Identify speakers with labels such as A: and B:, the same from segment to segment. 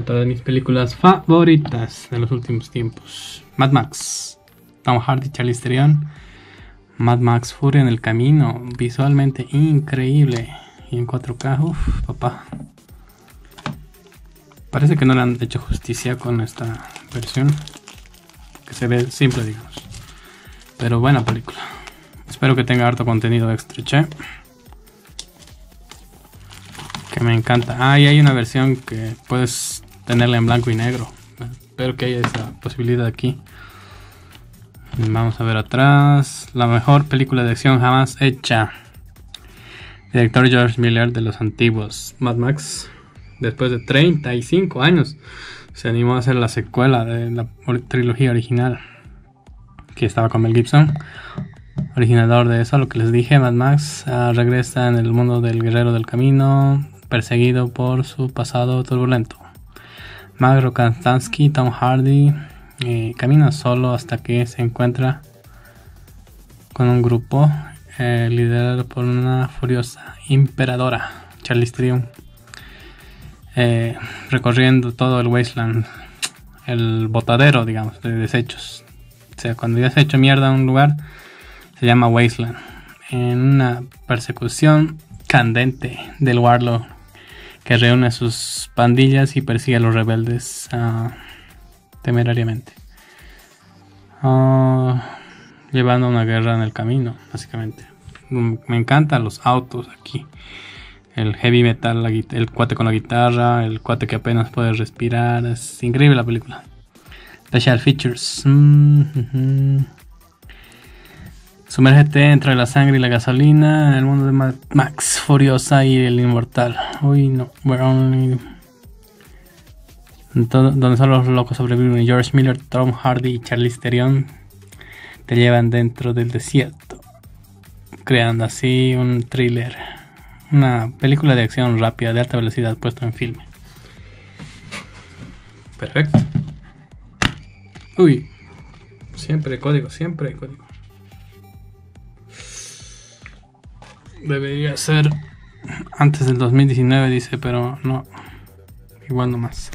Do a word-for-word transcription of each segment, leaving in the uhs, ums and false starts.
A: otra de mis películas favoritas de los últimos tiempos. Mad Max. Tom Hardy, Charlize Theron. Mad Max Furia en el camino. Visualmente increíble. Y en cuatro K, uff, papá. Parece que no le han hecho justicia con esta versión. Que se ve simple, digamos. Pero buena película. Espero que tenga harto contenido extra, che. Que me encanta. Ah, y hay una versión que puedes tenerla en blanco y negro. Espero que haya esa posibilidad aquí. Vamos a ver atrás. La mejor película de acción jamás hecha. Director George Miller, de los antiguos Mad Max. Después de treinta y cinco años se animó a hacer la secuela de la trilogía original, que estaba con Mel Gibson. Originador de eso, lo que les dije, Mad Max uh, regresa en el mundo del guerrero del camino, perseguido por su pasado turbulento. Mark Rokitansky, Tom Hardy, eh, camina solo hasta que se encuentra con un grupo eh, liderado por una furiosa emperadora, Charlize Theron, eh, recorriendo todo el wasteland, el botadero, digamos, de desechos. O sea, cuando ya se ha hecho mierda un lugar, se llama Wasteland. En una persecución candente del Warlord, que reúne a sus pandillas y persigue a los rebeldes uh, temerariamente, uh, llevando una guerra en el camino, básicamente. Me encantan los autos aquí, el heavy metal, la, el cuate con la guitarra, el cuate que apenas puede respirar. Es increíble la película. Special features. Mm-hmm. Sumérgete entre la sangre y la gasolina en el mundo de Mad Max Furiosa y el Inmortal. Uy, no. We're only... Todo, donde solo los locos sobreviven. George Miller, Tom Hardy y Charlize Theron te llevan dentro del desierto, creando así un thriller. Una película de acción rápida de alta velocidad puesto en filme. Perfecto. Uy. Siempre código, siempre código. Debería ser antes del dos mil diecinueve, dice, pero no. Igual nomás.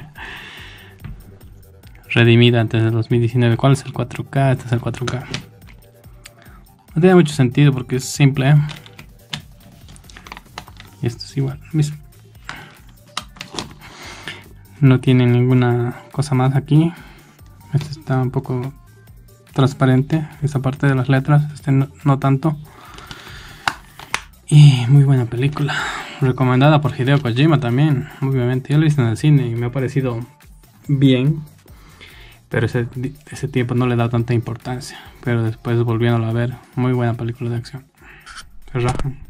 A: Redimida antes del dos mil diecinueve. ¿Cuál es el cuatro K? Este es el cuatro K. No tiene mucho sentido porque es simple, ¿eh? Y esto es igual, mismo. No tiene ninguna cosa más aquí. Este está un poco transparente, esa parte de las letras. Este no, no tanto. Y muy buena película, recomendada por Hideo Kojima también, obviamente. Yo lo he visto en el cine y me ha parecido bien, pero ese, ese tiempo no le da tanta importancia. Pero después volviéndolo a ver, muy buena película de acción. Se rajan.